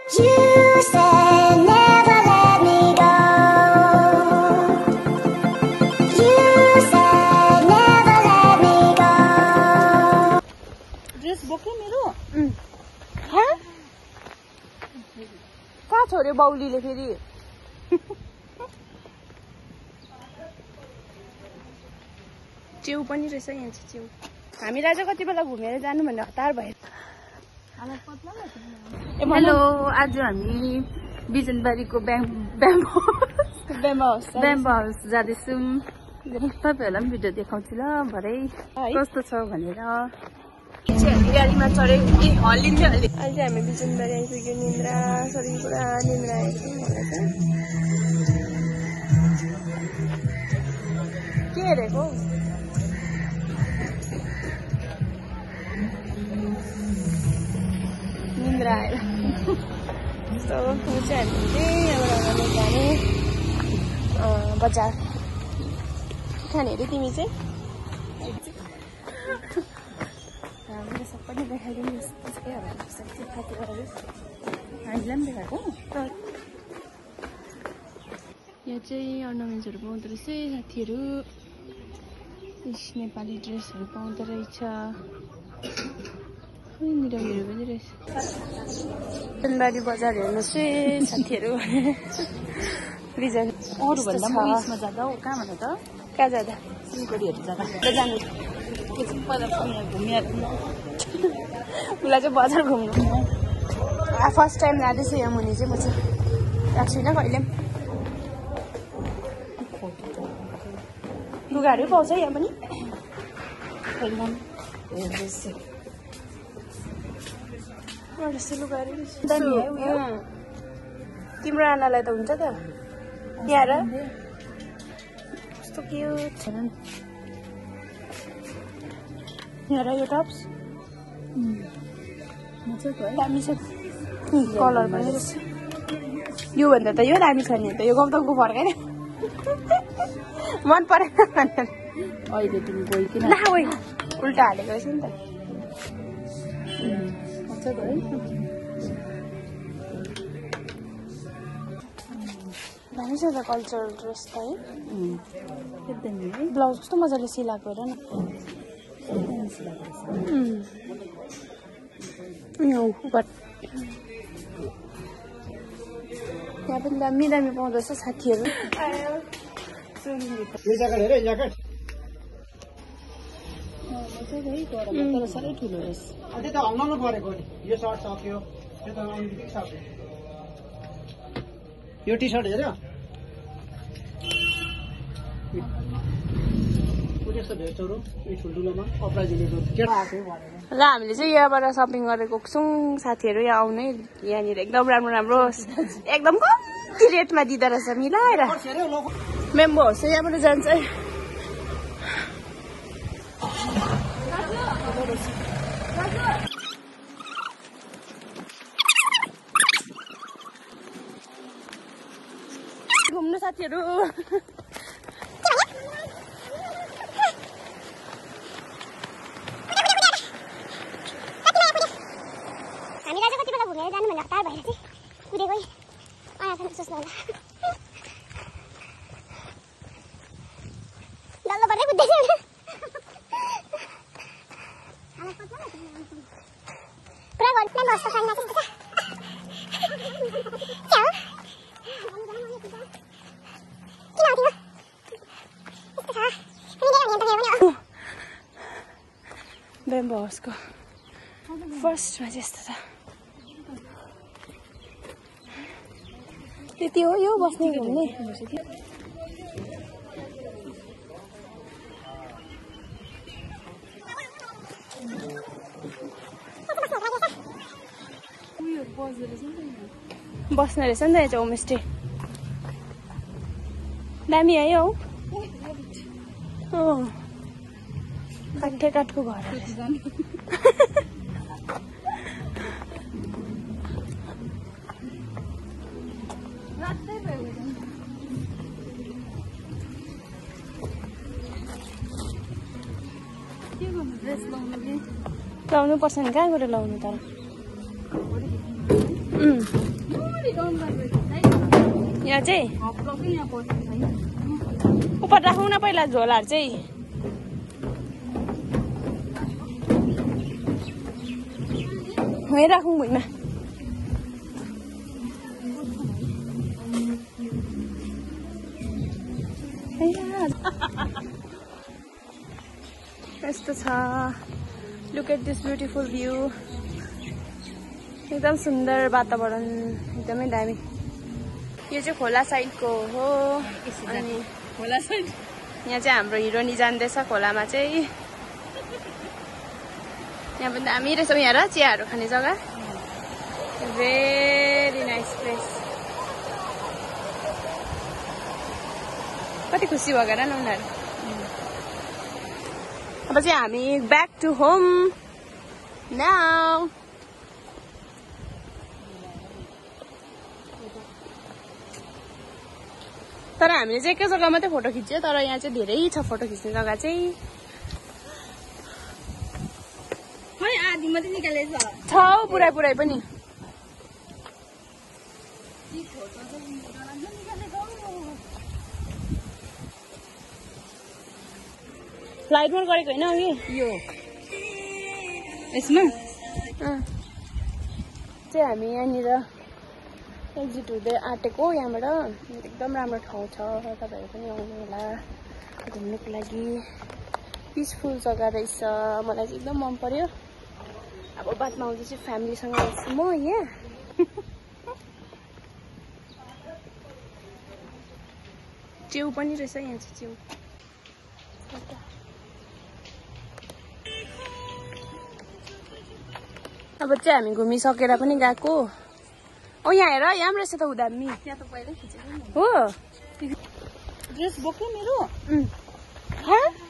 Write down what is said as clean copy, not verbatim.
You said never let me go. You said never let me go. Dress बोक्यो मेरो कहाँ छोड्यो बाउलीले फेरि च्याउ पनि रहेछ यहाँ चाहिँ च्याउ हामीलाई चाहिँ कति बेला घुमेर जानु भन्ने हतार भयो हेलो आज हामी बिजनबारीको ब्याम्बो हाउस जाँदैछौँ तपाईँहरूलाई पनि भिडियो देखाउँछु ल भरे कस्तो छ भनेर गाडीमा चढ्यो हल्लिन्थ्यो अहिले अहिले हामी बिजनबारी आइपुग्यो निन्द्रा सरी पुरा निन्द्रा आएको के हेरेको निन्द्रा आएर यस्तो चाहिँ हामी चाहिँ यहाँबाट जाने बजार खाने अरे तिमी चाहिँ हामीले सबै देखाइदिनु त्यस्तै हामीलाई पनि देखाएको यहाँ चाहिँ अर्नामेन्ट्सहरू पाउँदो रहेछ साथीहरू नेपाली ड्रेसहरू पाउँदो रहेछ निरमीहरू पनि रहेछ बिजनबारी बजार हेर्नुहोस् है साथीहरू बिजन अरूभन्दा पनि उयसमा जाँदा हो कहाँ भन त कहाँ जाँदा सिलगढीहरू जाँदा जानु बजार घुमिहाल्नु उसलाई चाहिँ बजार घुम्नु फर्स्ट टाइम जाँदैछु यहाँ मुनि चाहिँ म चाहिँ गएको छुइनँ कहिले पनि लुगाहरू पाउँछ यहाँ पनि लुगाहरू तिम्रो आनालाई त हुन्छ त यहाँ र कस्तो क्युट छ यहाँ यो टप्स दामी छ कलर पनि रहेछ योभन्दा त यो दामी छ नि त यो गौतमको फर्काएर मन परेन भनेर अहिले तिमी गइकिन उल्टा हालेको रहेछ नि त दामी छ त कल्चरल ड्रेस त है ब्लाउज कस्तो मजाले सिलाएको हेर न यहाँ पनि दामी दामी पाउँदो रहेछ साथीहरू साह्रै ठुलो रहेछ यो टी सर्ट हेऱ्यो ल हामीले चाहिँ यहाँबाट सपिङ गरेर गएको छौँ साथीहरू यहाँ आउने यहाँनिर एकदम राम्रो राम्रो एकदम कम्ती रेटमा दिँदो रहेछ मिलाएर मेम्बो हाउस चाहिँ यहाँबाट जान्छ है घुम्नु साथीहरू हामीलाई चाहिँ कति बेला घुमेर जानु भन्ने हतार भएर चाहिँ कुदेकै सोच्नु होला डल्लो पर्दै कुद्दैछ पुरा गर्नु नस्तो खाना ब्याम्बो हाउसको फर्स्टमा चाहिँ यस्तो छ त्यति हो यो बस्ने घुम्ने बस्ने रहेछ नि त यहाँ चाहिँ होमस्टे दामी आयो हौ काठको घर लाउनु पर्छ नि कहाँ गएर लाउनु तर यहाँ चाहिँ उपर राखौँ न पहिला झोलाहरू चाहिँ। वहीँ राखौँ भुइँमा। यस्तो छ। Look at this beautiful view. एकदम सुन्दर वातावरण, एकदमै दामी। यो चाहिँ खोला साइडको हो। अनि खोला साइड यहाँ चाहिँ हाम्रो हिरोनी जाँदैछ खोलामा चाहिँ। यहाँ पनि दामी रहेछ। यहाँ र चियाहरू खाने जग्गा। Very nice place. कति खुसी भएको न उनीहरू। अब चाहिँ हामी ब्याक टु होम नाउ। तर हामीले चाहिँ एकै जग्गा मात्रै फोटो खिच्यो, तर यहाँ चाहिँ धेरै छ फोटो खिच्ने जग्गा चाहिँ। आधी मात्रै निकालेछ छ पुरै पुरै पनि। फ्लाइट मोड गरेको होइन अघि यो यसमा चाहिँ हामी यहाँनिर एक्जिट हुँदै आँटेको। यहाँबाट एकदम राम्रो ठाउँ छ, तपाईँहरू पनि आउनु होला घुम्नुको लागि। पिसफुल जग्गा रहेछ, मलाई चाहिँ एकदम मन पर्यो। अब बादमा आउँदैछु फ्यामिलीसँग आउँछु म यहाँ। च्याउ पनि रहेछ यहाँ चाहिँ च्याउ। अब चाहिँ हामी घुमिसकेर पनि गएको। ओ यहाँ हेर, यहाँ रहेछ त उदामी। त्यहाँ त पहिल्यै खिचेको हो। ड्रेस बोक्यो मेरो।